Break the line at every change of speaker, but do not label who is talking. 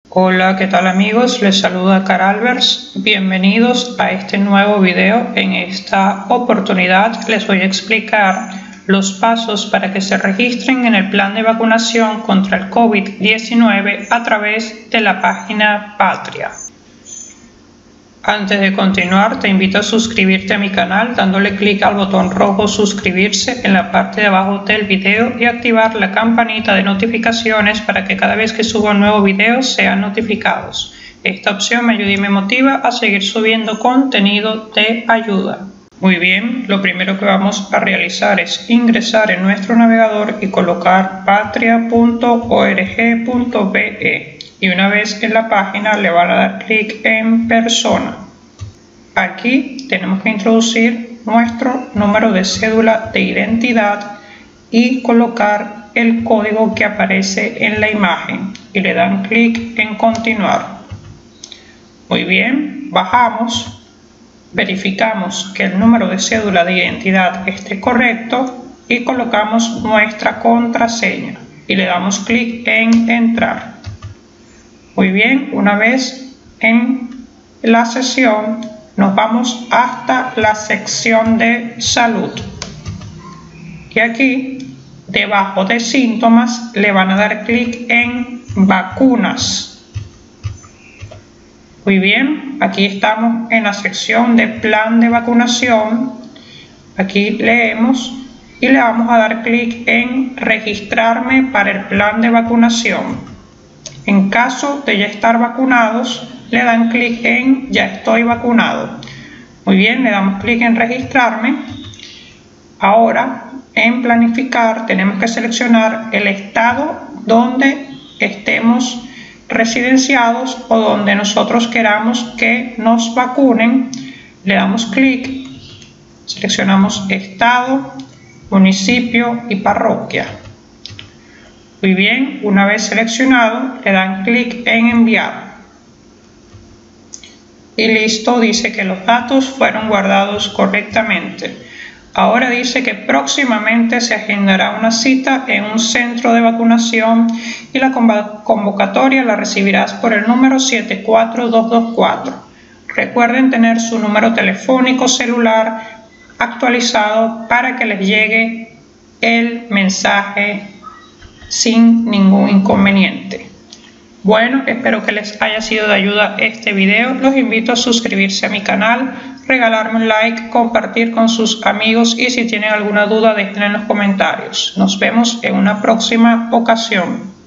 Hola, ¿qué tal amigos? Les saluda Caralbers. Bienvenidos a este nuevo video. En esta oportunidad les voy a explicar los pasos para que se registren en el plan de vacunación contra el COVID-19 a través de la página Patria. Antes de continuar, te invito a suscribirte a mi canal dándole clic al botón rojo suscribirse en la parte de abajo del video y activar la campanita de notificaciones para que cada vez que suba un nuevo video sean notificados. Esta opción me ayuda y me motiva a seguir subiendo contenido de ayuda. Muy bien, lo primero que vamos a realizar es ingresar en nuestro navegador y colocar patria.org.be. Y una vez en la página le van a dar clic en persona. Aquí tenemos que introducir nuestro número de cédula de identidad y colocar el código que aparece en la imagen y le dan clic en continuar. Muy bien, bajamos, verificamos que el número de cédula de identidad esté correcto y colocamos nuestra contraseña y le damos clic en entrar. Muy bien, una vez en la sesión nos vamos hasta la sección de salud y aquí debajo de síntomas le van a dar clic en vacunas. Muy bien, aquí estamos en la sección de plan de vacunación. Aquí leemos y le vamos a dar clic en registrarme para el plan de vacunación. En caso de ya estar vacunados, le dan clic en ya estoy vacunado. Muy bien, le damos clic en registrarme. Ahora, en planificar, tenemos que seleccionar el estado donde estemos residenciados o donde nosotros queramos que nos vacunen. Le damos clic, seleccionamos estado, municipio y parroquia. Muy bien, una vez seleccionado, le dan clic en enviar. Y listo, dice que los datos fueron guardados correctamente. Ahora dice que próximamente se agendará una cita en un centro de vacunación y la convocatoria la recibirás por el número 74224. Recuerden tener su número telefónico celular actualizado para que les llegue el mensaje sin ningún inconveniente. Bueno, espero que les haya sido de ayuda este video. Los invito a suscribirse a mi canal, regalarme un like, compartir con sus amigos y si tienen alguna duda déjenla en los comentarios. Nos vemos en una próxima ocasión.